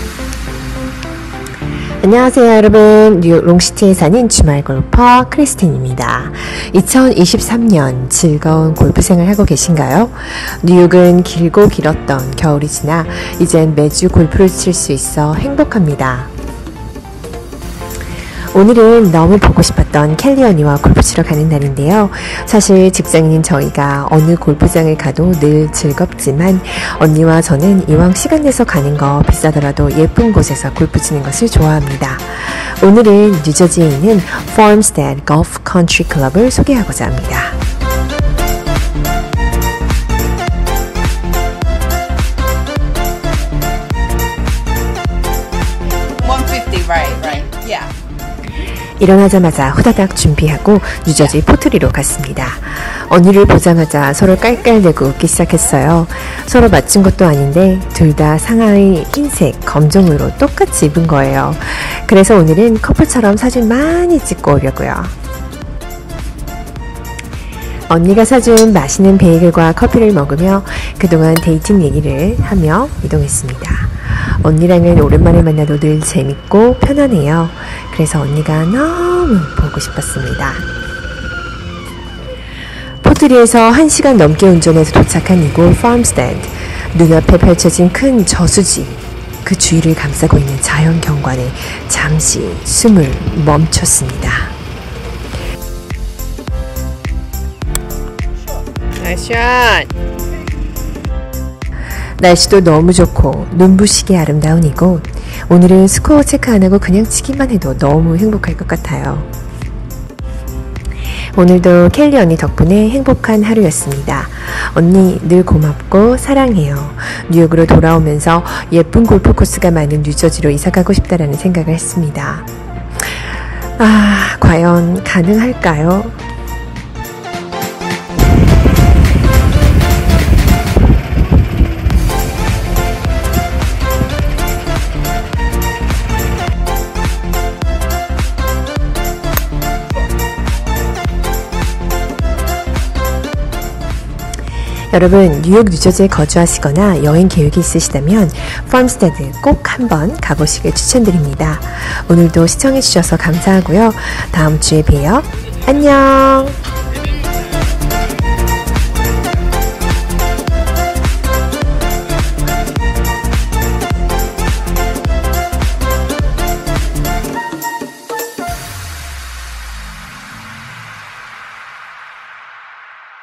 안녕하세요 여러분, 뉴욕 롱시티에 사는 주말 골퍼 크리스틴입니다. 2023년 즐거운 골프 생활 하고 계신가요? 뉴욕은 길고 길었던 겨울이 지나 이젠 매주 골프를 칠 수 있어 행복합니다. 오늘은 너무 보고 싶었던 켈리 언니와 골프 치러 가는 날인데요. 사실 직장인인 저희가 어느 골프장을 가도 늘 즐겁지만 언니와 저는 이왕 시간 내서 가는 거 비싸더라도 예쁜 곳에서 골프 치는 것을 좋아합니다. 오늘은 뉴저지에 있는 Farmstead Golf Country Club을 소개하고자 합니다. 일어나자마자 후다닥 준비하고 뉴저지 포트리로 갔습니다. 언니를 보자마자 서로 깔깔대고 웃기 시작했어요. 서로 맞춘 것도 아닌데 둘 다 상하의 흰색, 검정으로 똑같이 입은 거예요. 그래서 오늘은 커플처럼 사진 많이 찍고 오려고요. 언니가 사준 맛있는 베이글과 커피를 먹으며 그동안 데이팅 얘기를 하며 이동했습니다. 언니랑은 오랜만에 만나도 늘 재밌고 편안해요. 그래서 언니가 너무 보고 싶었습니다. 포트리에서 1시간 넘게 운전해서 도착한 이곳 Farmstead. 눈앞에 펼쳐진 큰 저수지, 그 주위를 감싸고 있는 자연 경관에 잠시 숨을 멈췄습니다. 나이스 샷! 날씨도 너무 좋고 눈부시게 아름다운 이곳. 오늘은 스코어 체크 안 하고 그냥 치기만 해도 너무 행복할 것 같아요. 오늘도 켈리 언니 덕분에 행복한 하루였습니다. 언니 늘 고맙고 사랑해요. 뉴욕으로 돌아오면서 예쁜 골프 코스가 많은 뉴저지로 이사가고 싶다라는 생각을 했습니다. 과연 가능할까요? 여러분, 뉴욕, 뉴저지에 거주하시거나 여행 계획이 있으시다면 팜스테드 꼭 한번 가보시길 추천드립니다. 오늘도 시청해주셔서 감사하고요. 다음 주에 봬요. 안녕!